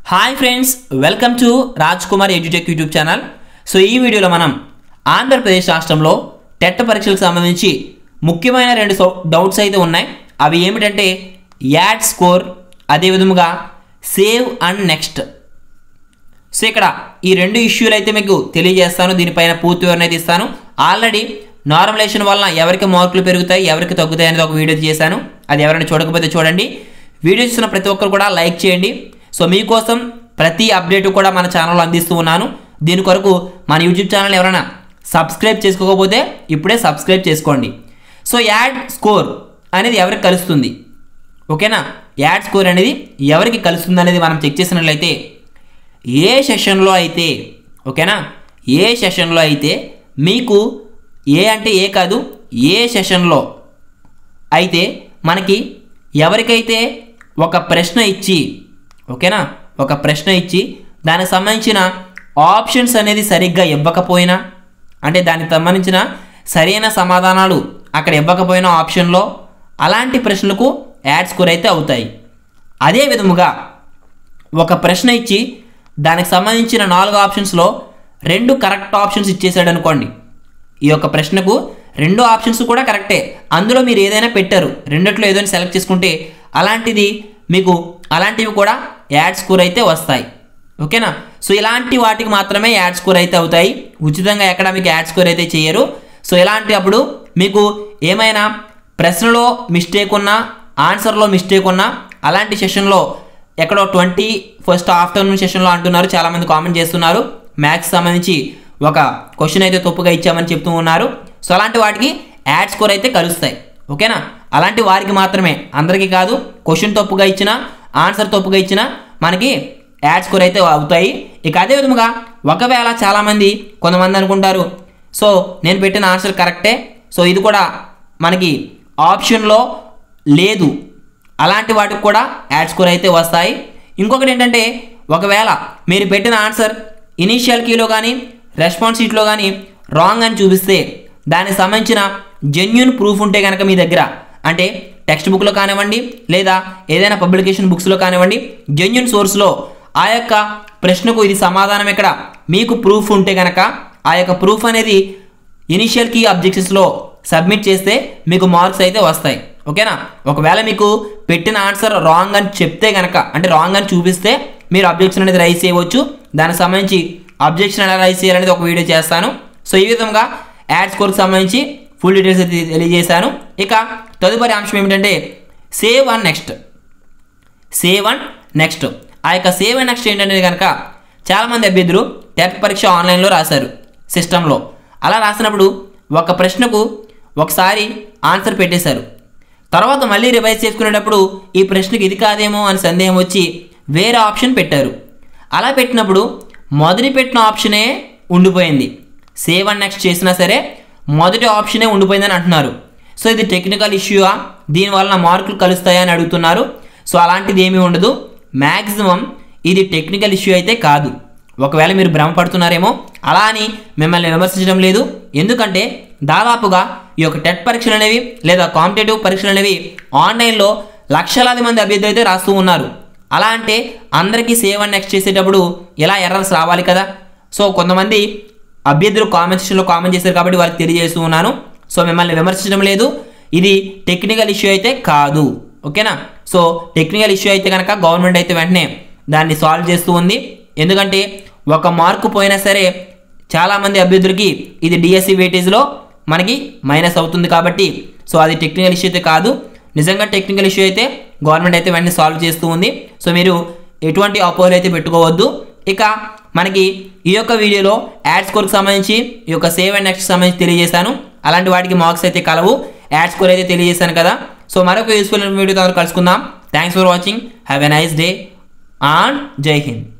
Hi friends, welcome to Raj Kumar edutech YouTube channel. So ఈ వీడియోలో మనం ఆంధ్రప్రదేశ్ రాష్ట్రంలో టెట్ పరీక్షలకు సంబంధించి ముఖ్యమైన రెండు డౌట్స్ అయితే ఉన్నాయి. అవి ఏమిటంటే యాడ్ స్కోర్, అదేవిధంగా సేవ్ అండ్ నెక్స్ట్. సో ఇక్కడ ఈ రెండు ఇష్యూలు అయితే మీకు తెలియజేస్తాను. దీనిపైన పూర్తి వివరణ అయితే ఇస్తాను. ఆల్రెడీ నార్మలైజేషన్ వలన ఎవరికి మార్కులు పెరుగుతాయి, ఎవరికి తగ్గుతాయి అనేది ఒక వీడియో చేశాను. అది ఎవరైనా చూడకపోతే చూడండి. వీడియో చూసిన ప్రతి ఒక్కరు కూడా లైక్ చేయండి. సో మీకోసం ప్రతి అప్డేట్ కూడా మన ఛానల్లో అందిస్తూ ఉన్నాను. దీని కొరకు మన యూట్యూబ్ ఛానల్ ఎవరైనా సబ్స్క్రైబ్ చేసుకోకపోతే ఇప్పుడే సబ్స్క్రైబ్ చేసుకోండి. సో యాడ్ స్కోర్ అనేది ఎవరికి కలుస్తుంది, ఓకేనా? యాడ్ స్కోర్ అనేది ఎవరికి కలుస్తుంది అనేది మనం చెక్ చేసినట్లయితే ఏ సెషన్లో అయితే, ఓకేనా, ఏ సెషన్లో అయితే మీకు ఏ అంటే ఏ కాదు, ఏ సెషన్లో అయితే మనకి ఎవరికైతే ఒక ప్రశ్న ఇచ్చి, ఓకేనా, ఒక ప్రశ్న ఇచ్చి దానికి సంబంధించిన ఆప్షన్స్ అనేది సరిగ్గా ఇవ్వకపోయినా, అంటే దానికి సంబంధించిన సరైన సమాధానాలు అక్కడ ఇవ్వకపోయినా ఆప్షన్లో, అలాంటి ప్రశ్నలకు యాడ్ స్కోర్ అయితే అవుతాయి. అదే విధముగా ఒక ప్రశ్న ఇచ్చి దానికి సంబంధించిన 4 ఆప్షన్స్లో 2 కరెక్ట్ ఆప్షన్స్ ఇచ్చేసాడు అనుకోండి. ఈ యొక్క ప్రశ్నకు 2 ఆప్షన్స్ కూడా కరెక్టే, అందులో మీరు ఏదైనా పెట్టారు, రెండిట్లో ఏదైనా సెలెక్ట్ చేసుకుంటే అలాంటిది మీకు అలాంటివి కూడా యాడ్ స్కోర్ అయితే వస్తాయి, ఓకేనా? సో ఇలాంటి వాటికి మాత్రమే యాడ్ స్కోర్ అయితే అవుతాయి. ఉచితంగా ఎక్కడ మీకు యాడ్ స్కోర్ అయితే చేయరు. సో ఇలాంటి అప్పుడు మీకు ఏమైనా ప్రశ్నలో మిస్టేక్ ఉన్నా, ఆన్సర్లో మిస్టేక్ ఉన్నా, అలాంటి సెషన్లో ఎక్కడో 21st ఆఫ్టర్నూన్ సెషన్లో అంటున్నారు, చాలామంది కామెంట్ చేస్తున్నారు, మ్యాథ్స్ సంబంధించి ఒక క్వశ్చన్ అయితే తప్పుగా ఇచ్చామని చెప్తూ ఉన్నారు. సో అలాంటి వాటికి యాడ్ స్కోర్ అయితే కలుస్తాయి, ఓకేనా? అలాంటి వారికి మాత్రమే, అందరికీ కాదు. క్వశ్చన్ తప్పుగా ఇచ్చినా, ఆన్సర్ తప్పుగా ఇచ్చినా మనకి యాడ్ స్కోర్ అయితే అవుతాయి. ఇక అదే విధముగా ఒకవేళ చాలామంది కొంతమంది అనుకుంటారు, సో నేను పెట్టిన ఆన్సర్ కరెక్టే, సో ఇది కూడా మనకి ఆప్షన్లో లేదు, అలాంటి వాటికి కూడా యాడ్ స్కోర్ అయితే వస్తాయి. ఇంకొకటి ఏంటంటే, ఒకవేళ మీరు పెట్టిన ఆన్సర్ ఇనీషియల్ కీలో కానీ రెస్పాన్స్ షీట్లో కానీ రాంగ్ అని చూపిస్తే, దానికి సంబంధించిన జెన్యూన్ ప్రూఫ్ ఉంటే కనుక మీ దగ్గర, అంటే టెక్స్ట్ బుక్లో కానివ్వండి లేదా ఏదైనా పబ్లికేషన్ బుక్స్లో కానివ్వండి, జెన్యూన్ సోర్స్లో ఆ యొక్క ప్రశ్నకు ఇది సమాధానం ఇక్కడ మీకు ప్రూఫ్ ఉంటే కనుక, ఆ యొక్క ప్రూఫ్ అనేది ఇనిషియల్ కీ అబ్జెక్షన్స్లో సబ్మిట్ చేస్తే మీకు మార్క్స్ అయితే వస్తాయి, ఓకేనా? ఒకవేళ మీకు పెట్టిన ఆన్సర్ రాంగ్ అని చెప్తే కనుక, అంటే రాంగ్ అని చూపిస్తే మీరు అబ్జెక్షన్ అనేది రైజ్ చేయవచ్చు. దానికి సంబంధించి అబ్జెక్షన్ ఎలా రైజ్ చేయాలనేది ఒక వీడియో చేస్తాను. సో ఈ విధంగా యాడ్ స్కోర్కి సంబంధించి ఫుల్ డీటెయిల్స్ అయితే తెలియజేశాను. ఇక తదుపరి అంశం ఏమిటంటే save and next. Save and next, ఆ యొక్క సేవ్ అండ్ నెక్స్ట్ ఏంటనేది కనుక చాలామంది అభ్యర్థులు టెట్ పరీక్ష ఆన్లైన్లో రాశారు సిస్టంలో. అలా రాసినప్పుడు ఒక ప్రశ్నకు ఒకసారి ఆన్సర్ పెట్టేశారు, తర్వాత మళ్ళీ రివైజ్ చేసుకునేటప్పుడు ఈ ప్రశ్నకి ఇది కాదేమో అని సందేహం వచ్చి వేరే ఆప్షన్ పెట్టారు. అలా పెట్టినప్పుడు మొదటి పెట్టిన ఆప్షనే ఉండిపోయింది. సేవ్ అండ్ నెక్స్ట్ చేసినా సరే మొదటి ఆప్షనే ఉండిపోయిందని అంటున్నారు. సో ఇది టెక్నికల్ ఇష్యూవా, దీనివల్ల మార్కులు కలుస్తాయా అని అడుగుతున్నారు. సో అలాంటిది ఏమీ ఉండదు. మ్యాక్సిమం ఇది టెక్నికల్ ఇష్యూ అయితే కాదు. ఒకవేళ మీరు భ్రమపడుతున్నారేమో, అలా అని మిమ్మల్ని విమర్శించడం లేదు. ఎందుకంటే దాదాపుగా ఈ యొక్క టెట్ పరీక్షలు అనేవి లేదా కాంపిటేటివ్ పరీక్షలు అనేవి ఆన్లైన్లో లక్షలాది మంది అభ్యర్థులు అయితే రాస్తూ ఉన్నారు. అలా అంటే అందరికీ సేవ్ అండ్ నెక్స్ట్ చేసేటప్పుడు ఇలా ఎర్రర్స్ రావాలి కదా. సో కొంతమంది అభ్యర్థులు కామెంట్ సెక్షన్లో కామెంట్ చేశారు కాబట్టి వారికి తెలియజేస్తూ ఉన్నాను. సో మిమ్మల్ని విమర్శించడం లేదు, ఇది టెక్నికల్ ఇష్యూ అయితే కాదు, ఓకేనా? సో టెక్నికల్ ఇష్యూ అయితే కనుక గవర్నమెంట్ అయితే వెంటనే దాన్ని సాల్వ్ చేస్తూ ఉంది. ఎందుకంటే ఒక మార్కు పోయినా సరే చాలామంది అభ్యర్థులకి ఇది డిఎస్సి వెయిటేజ్లో మనకి మైనస్ అవుతుంది కాబట్టి, సో అది టెక్నికల్ ఇష్యూ అయితే కాదు. నిజంగా టెక్నికల్ ఇష్యూ అయితే గవర్నమెంట్ అయితే వెంటనే సాల్వ్ చేస్తూ ఉంది. సో మీరు ఎటువంటి అపోహలు అయితే పెట్టుకోవద్దు. ఇక మనకి ఈ యొక్క వీడియోలో యాడ్ స్కోర్కి సంబంధించి, ఈ యొక్క సేవ్ అండ్ నెక్స్ట్ సంబంధించి తెలియజేశాను. అలాంటి వాటికి మార్క్స్ అయితే కలవు. యాడ్ స్కోర్ అయితే తెలియజేశాను కదా. సో మరొక యూస్ఫుల్ వీడియోతో కలుసుకుందాం. Thanks for watching. Have a nice day and Jai Hind.